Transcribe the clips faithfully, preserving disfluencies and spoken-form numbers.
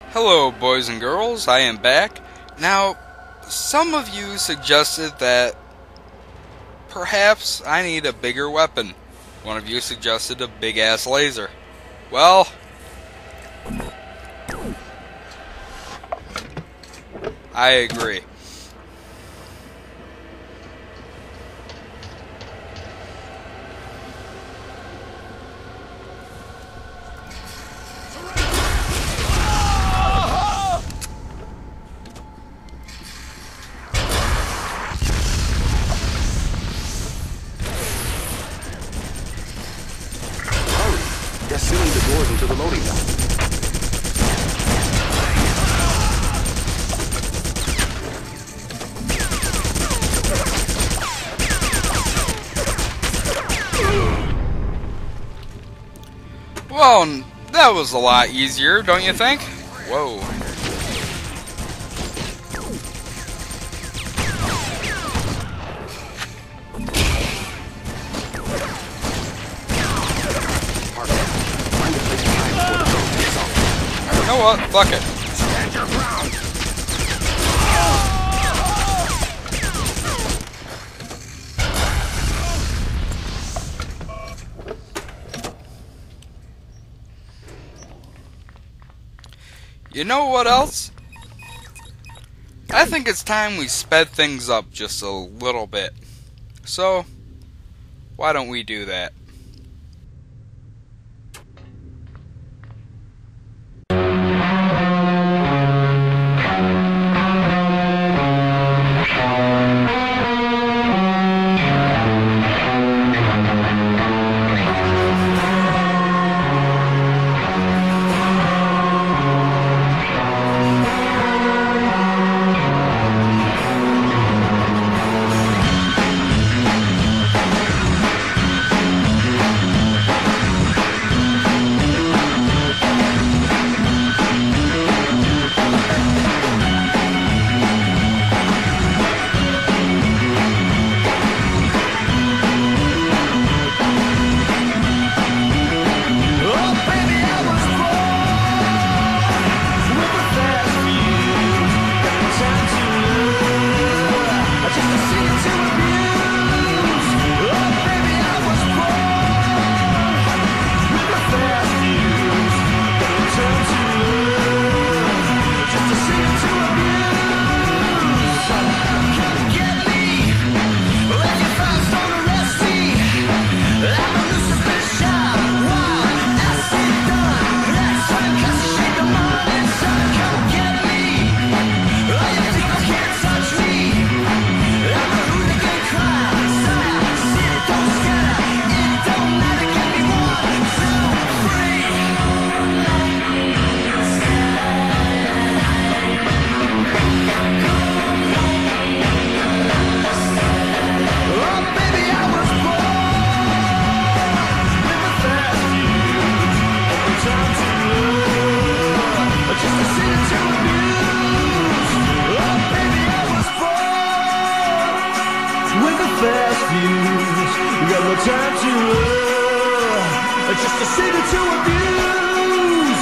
Hello boys and girls, I am back. Now, some of you suggested that perhaps I need a bigger weapon. One of you suggested a big ass laser. Well, I agree. They're sealing the doors into the loading dock. Well, that was a lot easier, don't you think? Whoa. You know what? Fuck it. Stand your ground. You know what else? I think it's time we sped things up just a little bit. So, why don't we do that? Time to love, just a city to abuse.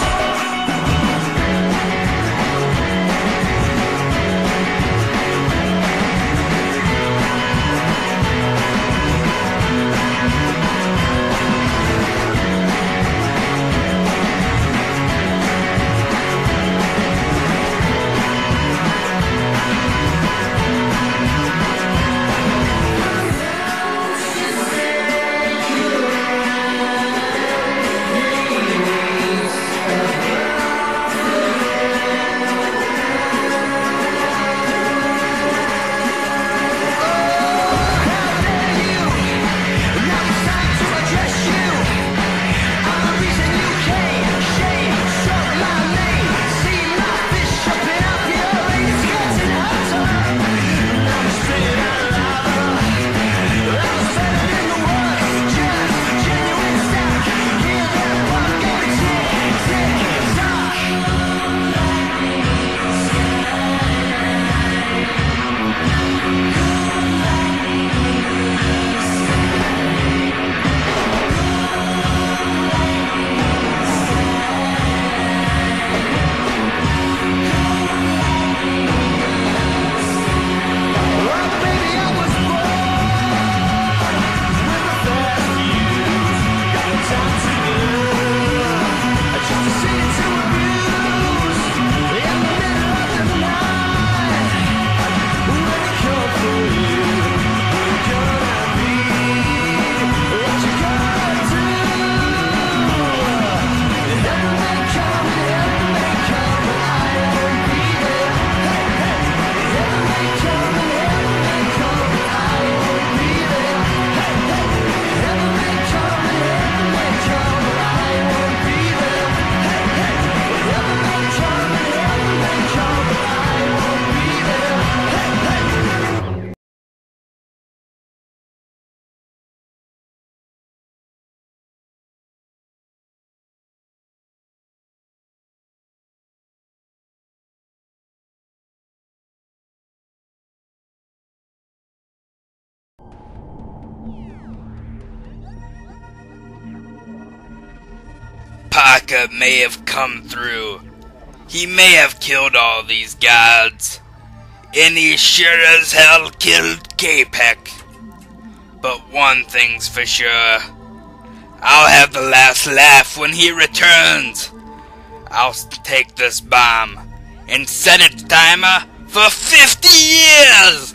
Chewbacca may have come through. He may have killed all these gods. And he sure as hell killed K-Peck. But one thing's for sure. I'll have the last laugh when he returns. I'll take this bomb and set its timer for fifty years!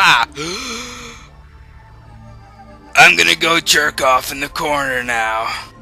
I'm gonna go jerk off in the corner now.